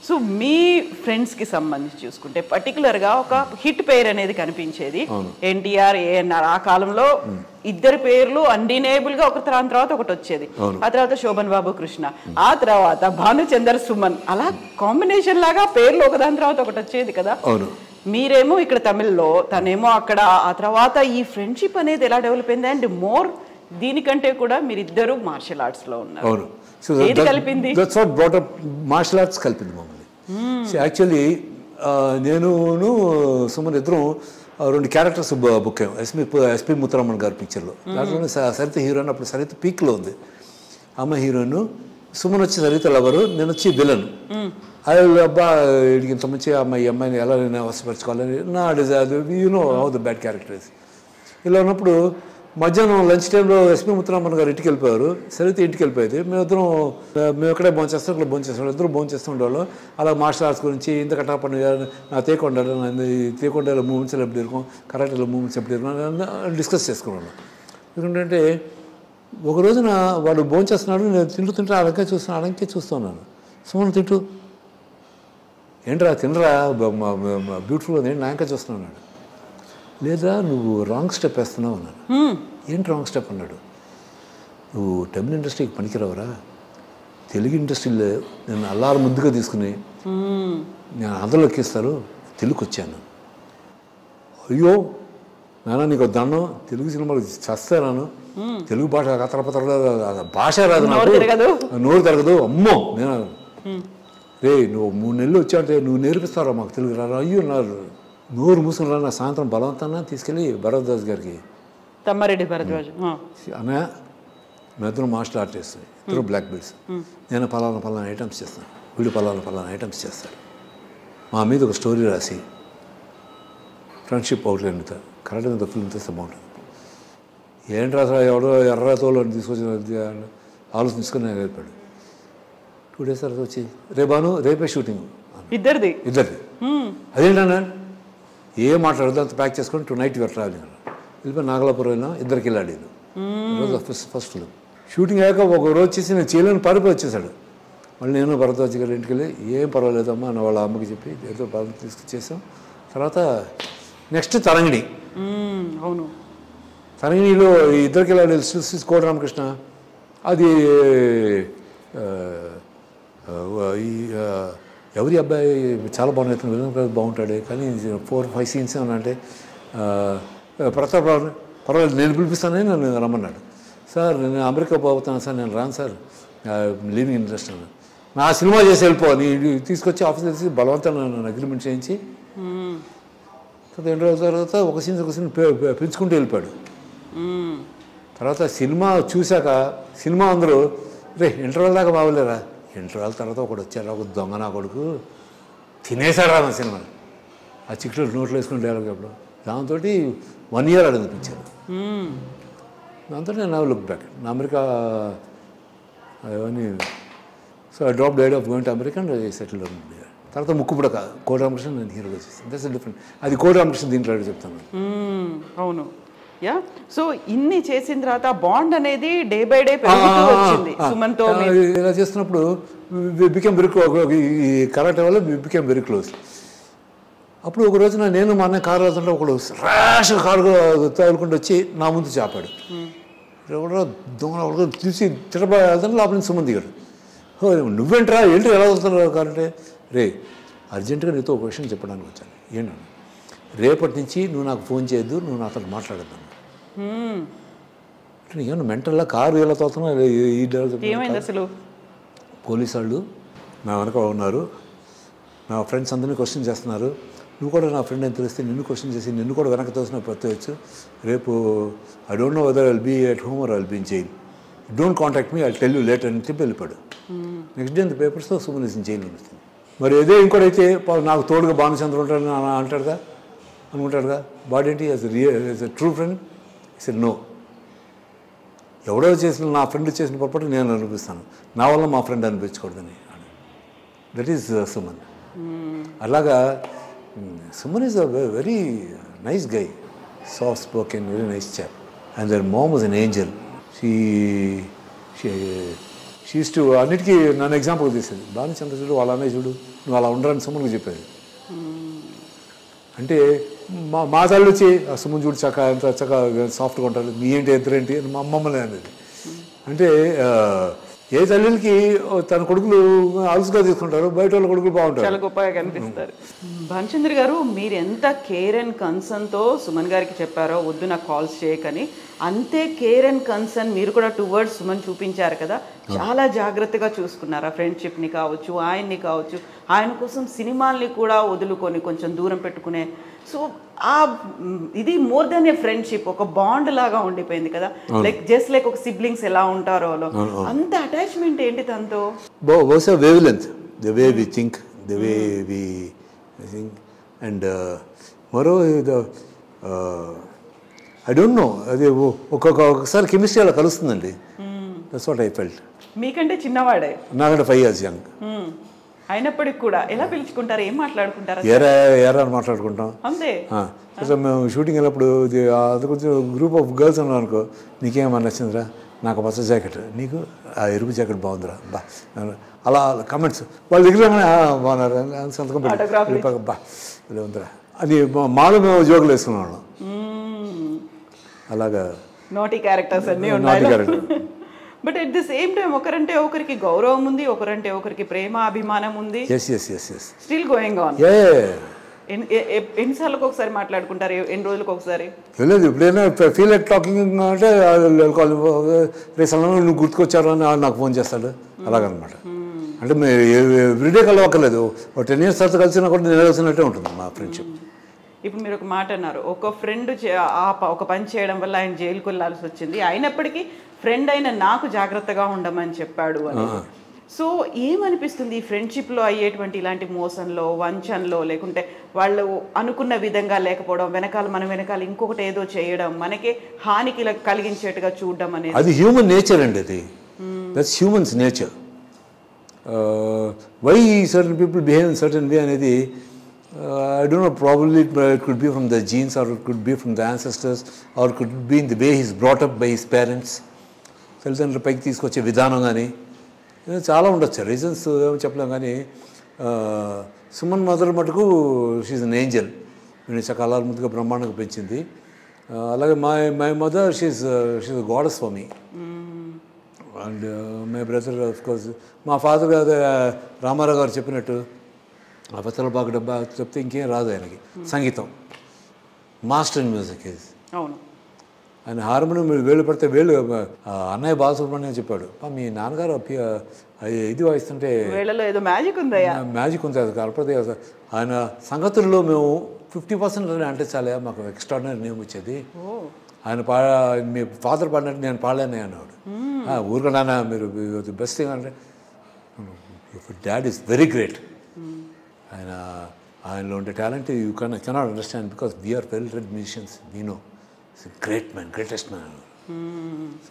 So మీ ఫ్రెండ్స్కి సంబంధించి చూసుకుంటే పర్టికులర్గా ఒక హిట్ పేరు అనేది కనిపించేది ఎన్టీఆర్ ఏఎన్ఆర్. ఆ కాలంలో ఇద్దరు పేర్లు అన్డినేబుల్ గా ఒక తర్వాత ఒకటి వచ్చేది. ఆ తర్వాత శోభన్ బాబు కృష్ణ, ఆ తర్వాత భానుచందర్ సుమన్, అలా కాంబినేషన్ లాగా పేర్లు ఒకదాని తర్వాత ఒకటి వచ్చేది కదా. మీరేమో ఇక్కడ తమిళ్లో, తనేమో అక్కడ. ఆ తర్వాత ఈ ఫ్రెండ్షిప్ అనేది ఎలా డెవలప్ అయింది? అండ్ మోర్ దీనికంటే కూడా మీరిద్దరు మార్షల్ ఆర్ట్స్ లో ఉన్నారు. ఏది కలిపింది? మార్షల్ ఆర్ట్స్ కలిపింది మమ్మల్ని. యాక్చువల్లీ నేను సుమన్ ఇద్దరం 2 క్యారెక్టర్స్ బుక్ అయ్యాం ఎస్పి ముత్తరామన్ గారి పిక్చర్లో. దాంట్లోనే సరిత హీరోయిన్, అప్పుడు సరిత పీక్లో ఉంది. అమ్మ హీరోయిన్, సుమన్ వచ్చి సరిత లవరు, నేను వచ్చి విలన్. అబ్బా వీడికి ఇంత మంచి అమ్మాయిని ఎలా నేను అవసరపరచుకోవాలని నా desire, know how the bad characters. ఇలా ఉన్నప్పుడు మధ్యాహ్నం లంచ్ టైంలో ఎస్పి ముత్తరామన్ గారు ఇంటికి వెళ్ళిపోయారు, సరిత ఇంటికి వెళ్ళిపోయేది. మేము ఎక్కడే భోంచేస్తాం, ఇక్కడ భోంచేస్తాం, ఇద్దరు భోంచేస్తూ ఉండేవాళ్ళు. అలా మార్షల్ ఆర్ట్స్ గురించి ఇంత కట్టాపండి నా తేకొండలో మూమెంట్స్ ఎప్పుడు ఇరుకం, కరాటేలో మూమెంట్స్ ఎప్పుడు ఇరుకం డిస్కస్ చేసుకున్నాను. ఎందుకంటే ఒక రోజున వాడు భోంచేస్తున్నాడు, నేను తింటే అడంకే చూస్తున్నాను. సుమన్ తింటూ ఏంట్రా తినరా బ్యూటిఫుల్ ఉంది, నా ఇంకా చూస్తున్నాడు. లేదా నువ్వు రాంగ్ స్టెప్ వేస్తున్నావు అన్నాడు. ఏంటి రాంగ్ స్టెప్ అన్నాడు. నువ్వు తమిళ ఇండస్ట్రీకి పనికిరావరా, తెలుగు ఇండస్ట్రీలో నేను అల్లారు ముద్దుగా తీసుకుని నేను ఆంధ్రలో ఎక్కిస్తారు, తెలుగుకి వచ్చాను. అయ్యో నాన్న నీకు దండం, తెలుగు సినిమాలు చస్తాను, తెలుగు భాష భాష రాదు నాకు, నోరు తిరగదు, అమ్మో నేను రే నువ్వు 3 నెలలు వచ్చావంటే నువ్వు నేర్పిస్తారా మాకు తెలుగు రారా. అయ్యో నోరు మూసుకుని రా, నా సాయంత్రం బలవంతాన్ని తీసుకెళ్ళి భరద్వాజ్ గారికి, తమ్మారెడ్డి భరద్వాజ్ అన్నయ్య మేమిద్దరం మార్షల్ ఆర్ట్ చేస్తాం, ఇద్దరు బ్లాక్ బెల్ట్స్, నేను పలానా ఐటమ్స్ చేస్తాను, వీడు పలానా ఐటమ్స్ చేస్తాడు. మా మీద ఒక స్టోరీ రాసి ఫ్రెండ్షిప్ అవుట్లైన్ కరెక్ట్గా మీద ఫిల్మ్ తీస్తే బాగుంటుంది. ఏంటి రాసా ఎవడో ఎర్రతోలో తీసుకొచ్చిన ఆలోచించుకొని నేను వెళ్ళిపోయాడు. 2 days తర్వాత వచ్చి రేపే షూటింగ్ ఇద్దరిది. అదేంటన్నా ఏం మాట్లాడదు, అంత ప్యాక్ చేసుకొని 2 night ట్రావెలింగ్ వెళ్ళిపోయి నాగలాపురం వెళ్ళాం, ఇద్దరికి వెళ్ళాడు. ఫస్ట్ ఫిల్మ్ షూటింగ్ అయ్యాక ఒక రోజు చేసి నేను చేయలేని పారిపోయి వచ్చేసాడు. మళ్ళీ నేను భరద్వాజ్ గారి ఇంటికి వెళ్ళి ఏం పర్వాలేదమ్మా అని వాళ్ళ అమ్మకి చెప్పి ఏదో బాగా తీసుకొచ్చేసాం. తర్వాత నెక్స్ట్ తరంగిణి. అవును, తరంగిణిలో ఇద్దరికి వెళ్ళాడు కోట రామకృష్ణ. అది ఎవరి అబ్బాయి చాలా బాగున్నాయి, విలన్ బాగుంటాడు, కానీ 4-5 scenes ఏమన్నా ప్రతాప్ పర్వాలేదు నేను పిలిపిస్తానని నన్ను రమ్మన్నాడు. సార్ నేను అమెరికా పోతున్నాను సార్, నేను రాను సార్, లీవింగ్ ఇంట్రెస్ట్ అన్నాను. నా సినిమా చేసి వెళ్ళిపో, నీ తీసుకొచ్చి ఆఫీస్ తెలిసి బలవంతంగా నన్ను అగ్రిమెంట్ చేయించి 2 రోజుల తర్వాత ఒక సీన్ పెంచుకుంటూ వెళ్ళిపోయాడు. తర్వాత సినిమా చూశాక సినిమా అందరూ ఇంటర్వెల్ దాకా బాగోలేరా, ఇంటర్వెల్ తర్వాత ఒకడు వచ్చాడు, ఒక దొంగ నా కొడుకు తినేశాడు రా నా సినిమా, ఆ చిక్కులు నోట్లో వేసుకుని డైలాగ్ అప్పుడు. దాంతో 1 year అనిపించారు. దాంతో నేను లుక్ బ్యాక్ నా అమెరికా అవన్నీ. So I drop died of going to America and settle తర్వాత ముక్కుపుడ కోట రామకృష్ణ నేను హీరోగా చేస్తాను. That's different. అది కోట రామకృష్ణ దీంట్లో చెప్తాను. అవును, యా. సో ఇన్ని చేసిన తర్వాత బాండ్ అనేది డే బై డే పెరుగుతూ వచ్చింది సుమన్తో. ఇలా చేస్తున్నప్పుడు బికెమ్ వెరీ ఈ కరాటే వల్ల బికెమ్ వెరీ క్లోజ్. అప్పుడు ఒక రోజున నేను మా అన్న కారు వెళ్తుంటే ఒకడు ర్యాష్ కారు తగులుకుంటూ వచ్చి నా ముందు చాపాడు. ఎవడో దొంగ ఒకడు తీసి తిరబా వెళ్తుంటే లోపల నుంచి సుమన్ దిగాడు. నువ్వేంట్రా ఏంటి ఎలా వెళ్తున్నావు కారంటే, రే అర్జెంటుగా నీతో ఒక విషయం చెప్పడానికి వచ్చాను. ఏంటన్నా, రేపటి నుంచి నువ్వు నాకు ఫోన్ చేయొద్దు, నువ్వు నాతో మాట్లాడద్దాను. ఏమన్నా మెంటల్లా కారు ఎలా తోలుతున్నావు, ఈ ఏమైంది అసలు? పోలీసు వాళ్ళు నా వెనక ఉన్నారు, నా ఫ్రెండ్స్ అందరినీ క్వశ్చన్ చేస్తున్నారు, నువ్వు కూడా నా ఫ్రెండ్ అని తెలిస్తే నిన్ను క్వశ్చన్ చేసి నిన్ను కూడా వెనక తోసిన ప్రత్యేవచ్చు. రేపు I don't know whether I'll be at home or I'll be in jail, don't contact me, I tell you later అని చెప్పి వెళ్ళిపోయాడు. నెక్స్ట్ డే అంత పేపర్స్తో సుమన్ ఇస్ ఇన్ జైలు ఉంటుంది. మరి అదే ఇంకోటైతే నాకు తోడుగా భానుచంద్ర ఉంటాడు అంటాడుగా అనుకుంటాడుగా, బాడీ ఏంటి as a true friend is no. ఎవడో చేసిన నా ఫ్రెండ్ చేసిన పొరపాటు నేను అనిపిస్తాను, నా వల్ల మా ఫ్రెండ్ అనిపించకూడదని. That is Suman. అలాగా Suman is a very nice guy, soft spoken, very nice chap. And their mom was an angel. She to అన్నిటికీ నన్ను ఎగ్జాంపుల్ తీసేది. భానుచంద్ర చూడు, వాళ్ళ అన్నయ్య చూడు, నువ్వు అలా ఉండరని సుమన్కి చెప్పేది. అంటే మా తల్లి వచ్చి సుమన్ చూడు చక్క ఎంత చక్కగా సాఫ్ట్గా ఉంటారు, మీ ఏంటి ఎదురేంటి అని మా అమ్మమ్మలే అనేది. అంటే ఏ తల్లికి తన కొడుకులు అలుసుగా తీసుకుంటారు, బయట వాళ్ళ కొడుకులు బాగుంటారు, చాలా గొప్పగా కనిపిస్తారు. భానుచంద్ర గారు, మీరు ఎంత కేర్ అండ్ కన్సర్న్తో సుమన్ గారికి చెప్పారో వద్దు నాకు కాల్స్ చేయకని, అంతే కేర్ అండ్ కన్సర్న్ మీరు కూడా టువర్డ్స్ సుమన్ చూపించారు కదా. చాలా జాగ్రత్తగా చూసుకున్నారు ఆ ఫ్రెండ్షిప్ని కావచ్చు, ఆయన్ని కావచ్చు, ఆయన కోసం సినిమాల్ని కూడా వదులుకొని కొంచెం దూరం పెట్టుకునే. సో ఆ ఇది మోర్ దెన్ ఏ ఫ్రెండ్షిప్, ఒక బాండ్ లాగా ఉండిపోయింది కదా. లైక్ జస్ట్ లైక్ ఒక సిబ్లింగ్స్ ఎలా ఉంటారో అంత అటాచ్మెంట్ ఏంటి తనతో? బహుశా wavelength, the way we think, the way we think and మరో ఐ డోంట్ నో, అది ఒక్కొక్కసారి కెమిస్ట్రీ అలా కలుస్తుందండి. That's what I felt. మీకంటే చిన్నవాడే, నాకంటే 5 years యంగ్. అయినప్పటికి కూడా ఎలా పిలుచుకుంటారు, ఏం మాట్లాడుకుంటారు? ఏరా అని మాట్లాడుకుంటాం అంతే. మేము షూటింగ్ వెళ్ళినప్పుడు అది కొంచెం గ్రూప్ ఆఫ్ గర్ల్స్ ఉన్నాం అనుకో, నీకేమన్నా నచ్చిందిరా, నాకు పచ్చ జాకెట్, నీకు ఆ ఎరుపు జాకెట్ బాగుందిరా, బా అలా కమెంట్స్ వాళ్ళ దగ్గర బాగున్నారు సంతకం పెట్టి బా ఇలా ఉందిరా అది మాలో మేము జోకులు వేసుకున్నాం వాళ్ళం. అలాగా నోటీ క్యారెక్టర్స్ అన్నీ ఉన్నాయి. But at the same time ఒకరంటే ఒకరికి గౌరవం ఉంది, ఒకరంటే ఒకరికి ప్రేమ అభిమానం ఉంది. Still going on. ఎన్నిసార్లకు ఒకసారి మాట్లాడుకుంటారు, ఎన్ని రోజులకు ఒకసారి? లేదు, ఇప్పుడైనా ఫీల్ లైక్ టాకింగ్ అంటే రేపు సడన్గా నువ్వు గుర్తుకొచ్చారు అని నాకు ఫోన్ చేస్తాడు, అలాగనమాట. అంటే ఎవ్రీడే కలవక్కర్లేదు, 10 years తర్వాత కలిసినా కూడా నేను కలిసినట్టే ఉంటుంది మా ఫ్రెండ్షిప్. ఇప్పుడు మీరు ఒక మాట అన్నారు, ఒక ఫ్రెండ్ ఒక పని చేయడం వల్ల ఆయన జైలుకు వెళ్ళాల్సి వచ్చింది, అయినప్పటికీ ఫ్రెండ్ అయిన నాకు జాగ్రత్తగా ఉండమని చెప్పాడు అని. సో ఏమనిపిస్తుంది ఈ ఫ్రెండ్షిప్లో అయ్యేటువంటి ఇలాంటి మోసంలో, వంచనలో, లేకుంటే వాళ్ళు అనుకున్న విధంగా లేకపోవడం, మనం వెనకాల ఇంకొకటి ఏదో చేయడం, మనకే హానికి కలిగించేట్టుగా చూడడం అనేది? అది హ్యూమన్ నేచర్ అండి, అది that's humans nature. Why certain people behave in certain way అనేది I don't know, probably it could be from the genes, or it could be from the ancestors, or it could be in the way he's brought up by his parents. తల్లిదండ్రులు పైకి తీసుకొచ్చే విధానం కానీ చాలా ఉండొచ్చు, reasons ఏమో చెప్పలేం. కానీ సుమన్ మదర్ మటుకు షీఈ్ అన్ ఏంజల్, నేను చక్కగా ముద్దుగా బ్రహ్మాండంగా పెంచింది. అలాగే my mother she's goddess for me. And my brother of course, మా ఫాదర్ గారు రామారావు గారు చెప్పినట్టు ఆ పచ్చల బాగా డబ్బా చెప్తే ఇంకేం రాదు ఆయనకి, సంగీతం మాస్టర్ ఇన్ మ్యూజిక్. అవును, ఆయన హార్మోనియం వేళ్ళు పడితే వేళ్ళు. అన్నయ్య బాలసుబ్రహ్మణ్యం చెప్పాడు, మీ నాన్నగారు ఇది వాయిస్తుంటే ఏదో మ్యాజిక్ ఉంది, మ్యాజిక్ ఉంది అది కలపదే. ఆయన సంగతుల్లో మేము 50% అంటే చాలా మాకు ఎక్స్ట్రాడినరీ నేమ్ వచ్చేది. ఆయన మీ ఫాదర్ పాడినట్టు నేను పాడలేనే అన్నాడు. ఊరిక నాన్న మీరు ది బెస్ట్ థింగ్ అంటే, డాడ్ ఈస్ వెరీ గ్రేట్. ఆయనలో ఉండే talent you cannot understand, because we are well read musicians, we know. Great man, greatest man.